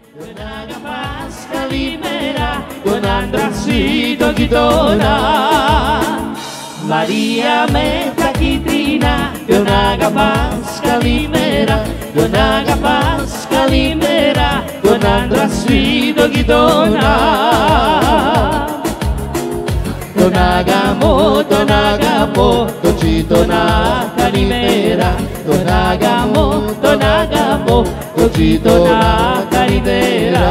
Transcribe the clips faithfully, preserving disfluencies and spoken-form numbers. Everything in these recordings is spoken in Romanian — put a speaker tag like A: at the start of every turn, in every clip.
A: Donaga pas Calimera, Donandra Sito Gitona, Maria Meta Kitrina, Donaga pas Calimera, Donaga pas Calimera, Donandra Sito Gitona. Donagamo, Donagamo, Docitona Calimera, Donagamo, Donagamo, Docitona Calimera.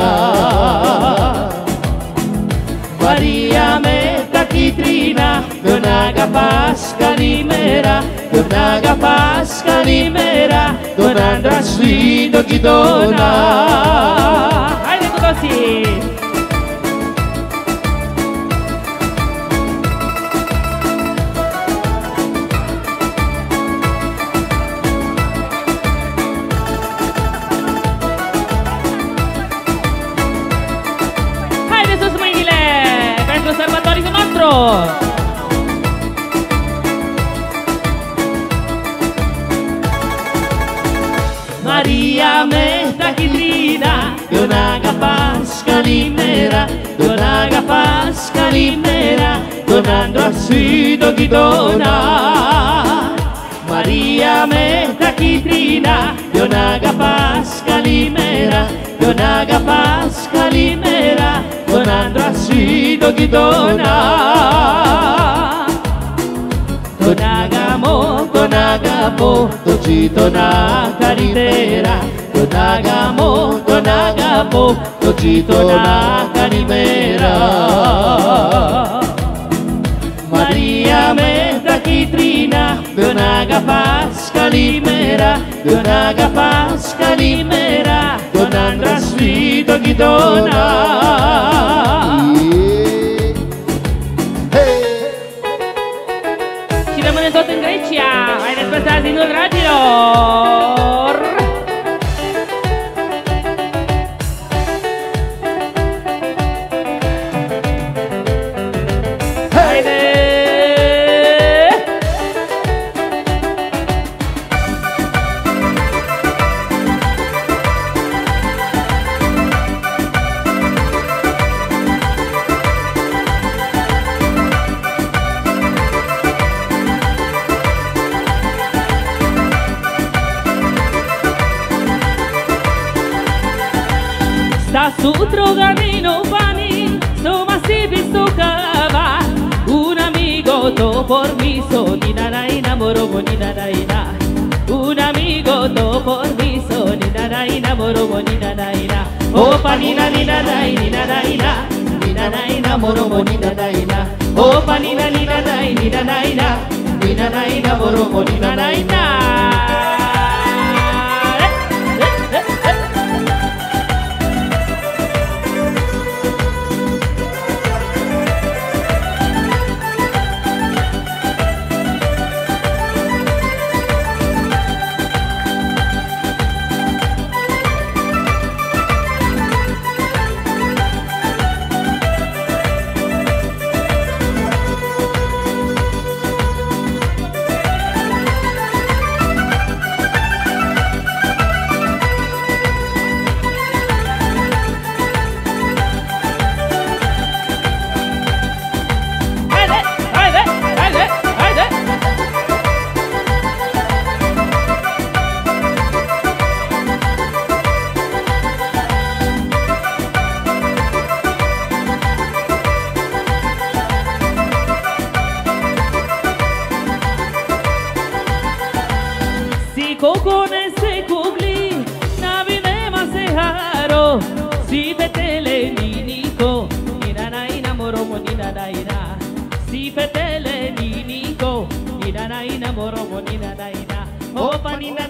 A: Maria Meta Kitrina, Donaga pas Calimera, Donaga pas Calimera, Donandra Sito Gitona. Hai detto così! Conservatorio nostro. Maria Meta Kitrina, Donaga pas Calimera, Donaga pas Calimera, Donandra Sito Gitona. Maria Meta Kitrina, Donaga pas Calimera, Donaga pas Calimera, Donandra Sito Gitona. Donagamo, Donagamo, Docitona Calimera, Donagamo, Donagamo, Docitona Calimera. Maria Meta Kitrina, Donaga pas Calimera, Donaga pas Calimera, Donandra Sito Gitona. Tot în Grecia, haideți pe stați din nou, dragilor! Haide! Sta su Trogarino Pani, insomma si visto cava, un amigo to por mi son, ni nada enamoró, ni nada ina. Un amigo to por mi son, ni nada enamoró, ni nada ina. Oh panina ni nada ni nada ina, ni nada enamoró, ni nada ina. Oh panina ni nada ni nada ina, ni nada enamoró, ni nada ina. Cocone se cugli, navine ma se haro, si fetele niniko, nina inamoro mo nina ina, si fetele niniko, nina inamoro mo nina ina, oh panina